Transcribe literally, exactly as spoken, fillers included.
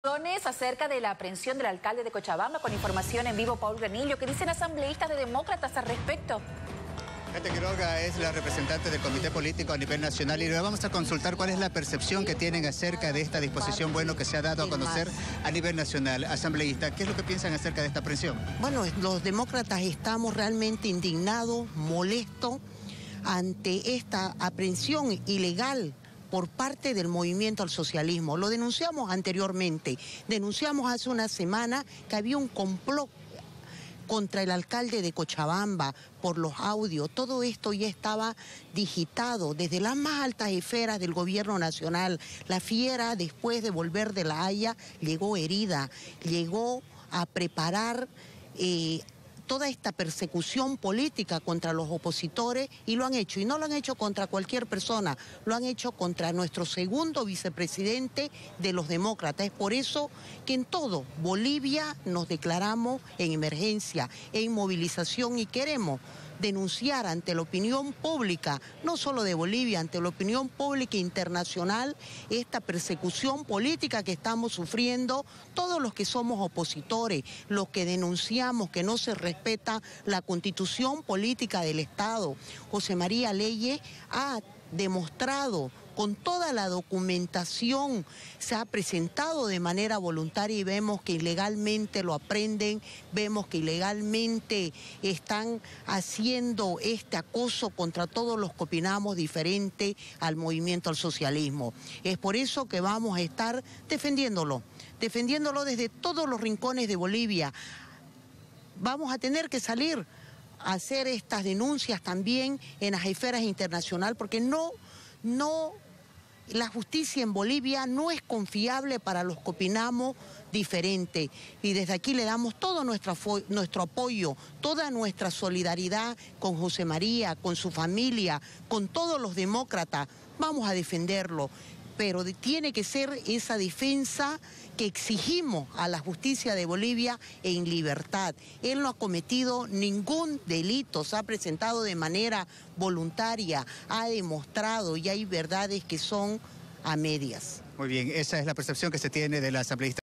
Acerca de la aprehensión del alcalde de Cochabamba, con información en vivo, Paul Granillo. ¿Qué dicen asambleístas de demócratas al respecto? Gente Quiroga es la representante del comité político a nivel nacional y le vamos a consultar cuál es la percepción que tienen acerca de esta disposición, bueno, que se ha dado a conocer a nivel nacional. Asambleísta, ¿qué es lo que piensan acerca de esta aprehensión? Bueno, los demócratas estamos realmente indignados, molestos ante esta aprehensión ilegal por parte del movimiento al socialismo. Lo denunciamos anteriormente, denunciamos hace una semana que había un complot contra el alcalde de Cochabamba por los audios. Todo esto ya estaba digitado desde las más altas esferas del gobierno nacional. La fiera, después de volver de La Haya, llegó herida, llegó a preparar eh, toda esta persecución política contra los opositores, y lo han hecho, y no lo han hecho contra cualquier persona, lo han hecho contra nuestro segundo vicepresidente de los demócratas. Es por eso que en todo Bolivia nos declaramos en emergencia, en movilización, y queremos denunciar ante la opinión pública, no solo de Bolivia, ante la opinión pública internacional, esta persecución política que estamos sufriendo todos los que somos opositores, los que denunciamos que no se respeta la constitución política del Estado. José María Leyes ha demostrado con toda la documentación, se ha presentado de manera voluntaria, y vemos que ilegalmente lo aprenden, vemos que ilegalmente están haciendo este acoso contra todos los que opinamos diferente al movimiento al socialismo. Es por eso que vamos a estar defendiéndolo, defendiéndolo desde todos los rincones de Bolivia. Vamos a tener que salir a hacer estas denuncias también en las esferas internacionales, porque no, no, la justicia en Bolivia no es confiable para los que opinamos diferente. Y desde aquí le damos todo nuestro, nuestro apoyo, toda nuestra solidaridad con José María, con su familia, con todos los demócratas. Vamos a defenderlo, pero tiene que ser esa defensa que exigimos a la justicia de Bolivia en libertad. Él no ha cometido ningún delito, se ha presentado de manera voluntaria, ha demostrado, y hay verdades que son a medias. Muy bien, esa es la percepción que se tiene de la asambleísta.